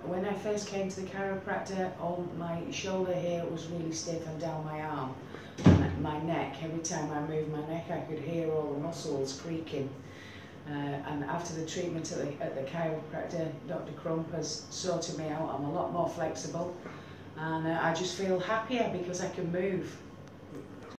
when I first came to the chiropractor, my shoulder here was really stiff and down my arm. And my neck, every time I moved my neck I could hear all the muscles creaking. And after the treatment at the chiropractor, Dr. Crump has sorted me out. I'm a lot more flexible, and I just feel happier because I can move.